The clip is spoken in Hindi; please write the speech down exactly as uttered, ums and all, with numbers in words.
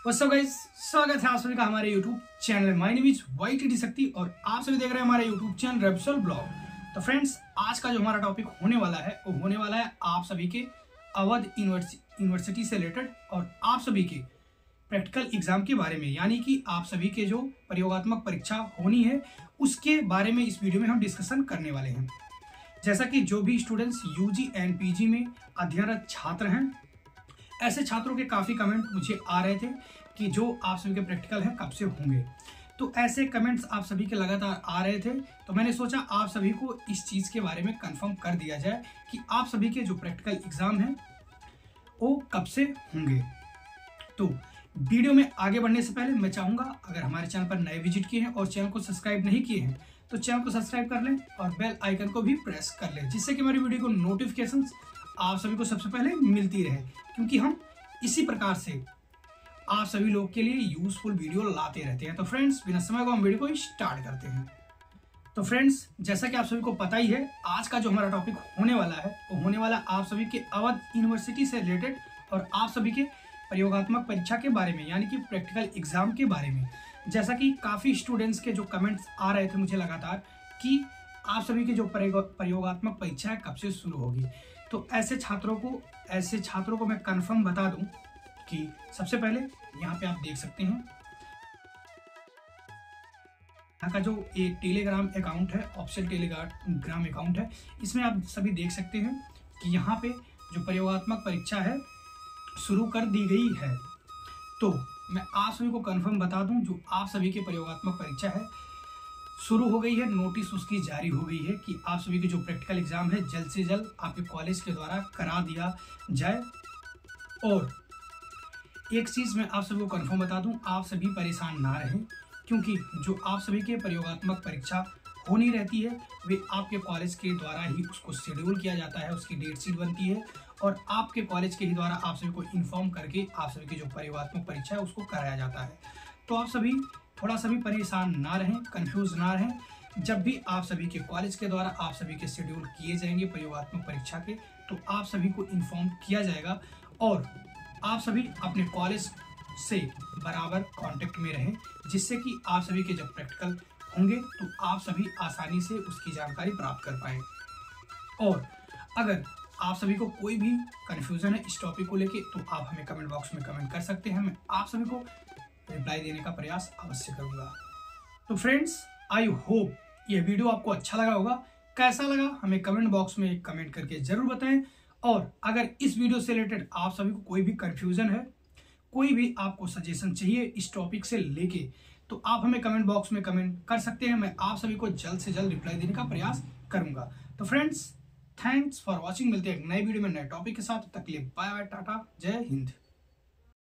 व्हाट्स अप गाइस, स्वागत है आप सभी का हमारे YouTube channel my name is YTD Shakti और आप सभी देख रहे हैं हमारे यूट्यूब चैनल रेप्सल ब्लॉग। तो फ्रेंड्स, आज का जो हमारा टॉपिक होने वाला है वो होने वाला है आप सभी के अवध यूनिवर्सिटी से रिलेटेड और आप सभी के प्रैक्टिकल एग्जाम के बारे में, यानी कि आप सभी के जो प्रयोगात्मक परीक्षा होनी है उसके बारे में इस वीडियो में हम डिस्कशन करने वाले हैं। जैसा कि जो भी स्टूडेंट्स यूजी एंड पीजी में अध्ययनरत छात्र हैं, ऐसे छात्रों के काफ़ी कमेंट मुझे आ रहे थे कि जो आप सभी के प्रैक्टिकल हैं कब से होंगे। तो ऐसे कमेंट्स आप सभी के लगातार आ रहे थे, तो मैंने सोचा आप सभी को इस चीज़ के बारे में कंफर्म कर दिया जाए कि आप सभी के जो प्रैक्टिकल एग्ज़ाम हैं वो कब से होंगे। तो वीडियो में आगे बढ़ने से पहले मैं चाहूँगा, अगर हमारे चैनल पर नए विजिट किए हैं और चैनल को सब्सक्राइब नहीं किए हैं तो चैनल को सब्सक्राइब कर लें और बेल आइकन को भी प्रेस कर लें, जिससे कि हमारी वीडियो को नोटिफिकेशंस आप सभी को सबसे पहले मिलती रहे, क्योंकि हम इसी प्रकार से आप सभी लोग के लिए यूजफुल वीडियो लाते रहते हैं। तो फ्रेंड्स, बिना समय को हम वीडियो को स्टार्ट करते हैं। तो फ्रेंड्स, जैसा कि आप सभी को पता ही है, आज का जो हमारा टॉपिक होने वाला है वो होने वाला आप सभी के अवध यूनिवर्सिटी से रिलेटेड और आप सभी के प्रयोगात्मक परीक्षा के बारे में, यानी कि प्रैक्टिकल एग्जाम के बारे में। जैसा कि काफ़ी स्टूडेंट्स के जो कमेंट्स आ रहे थे मुझे लगातार कि आप सभी की जो प्रयोगात्मक परीक्षा है कब से शुरू होगी, तो ऐसे छात्रों को ऐसे छात्रों को मैं कंफर्म बता दूं कि सबसे पहले यहाँ पे आप देख सकते हैं, यहाँ का जो एक टेलीग्राम अकाउंट है, ऑफिशियल टेलीग्राम अकाउंट है, इसमें आप सभी देख सकते हैं कि यहाँ पे जो प्रयोगात्मक परीक्षा है शुरू कर दी गई है। तो मैं आप सभी को कंफर्म बता दूं, जो आप सभी की प्रयोगात्मक परीक्षा है शुरू हो गई है, नोटिस उसकी जारी हो गई है कि आप सभी के जो प्रैक्टिकल एग्जाम है जल्द से जल्द आपके कॉलेज के द्वारा करा दिया जाए। और एक चीज़ मैं आप सभी को कंफर्म बता दूं, आप सभी परेशान ना रहें, क्योंकि जो आप सभी के प्रयोगात्मक परीक्षा होनी रहती है वे आपके कॉलेज के द्वारा ही उसको शेड्यूल किया जाता है, उसकी डेट शीट बनती है और आपके कॉलेज के ही द्वारा आप सभी को इन्फॉर्म करके आप सभी की जो प्रयोगात्मक परीक्षा है उसको कराया जाता है। तो आप सभी थोड़ा सा भी परेशान ना रहें, कंफ्यूज ना रहें। जब भी आप सभी के कॉलेज के द्वारा आप सभी के शेड्यूल किए जाएंगे प्रयोगात्मक परीक्षा के, तो आप सभी को इन्फॉर्म किया जाएगा और आप सभी अपने कॉलेज से बराबर कांटेक्ट में रहें, जिससे कि आप सभी के जब प्रैक्टिकल होंगे तो आप सभी आसानी से उसकी जानकारी प्राप्त कर पाएँ। और अगर आप सभी को कोई भी कन्फ्यूज़न है इस टॉपिक को लेके, तो आप हमें कमेंट बॉक्स में कमेंट कर सकते हैं, मैं आप सभी को रिप्लाई देने का प्रयास अवश्य करूंगा। तो फ्रेंड्स, आई होप ये वीडियो आपको अच्छा लगा होगा। कैसा लगा हमें कमेंट बॉक्स में कमेंट करके जरूर बताएं। और अगर इस वीडियो से रिलेटेड आप सभी को कोई भी कंफ्यूजन है, कोई भी आपको सजेशन चाहिए इस टॉपिक से लेके, तो आप हमें कमेंट बॉक्स में कमेंट कर सकते हैं, मैं आप सभी को जल्द से जल्द रिप्लाई देने का प्रयास करूंगा। तो फ्रेंड्स, थैंक्स फॉर वॉचिंग। मिलते हैं एक नए वीडियो में नए टॉपिक के साथ। तक के लिए बाय बाय, टाटा, जय हिंद।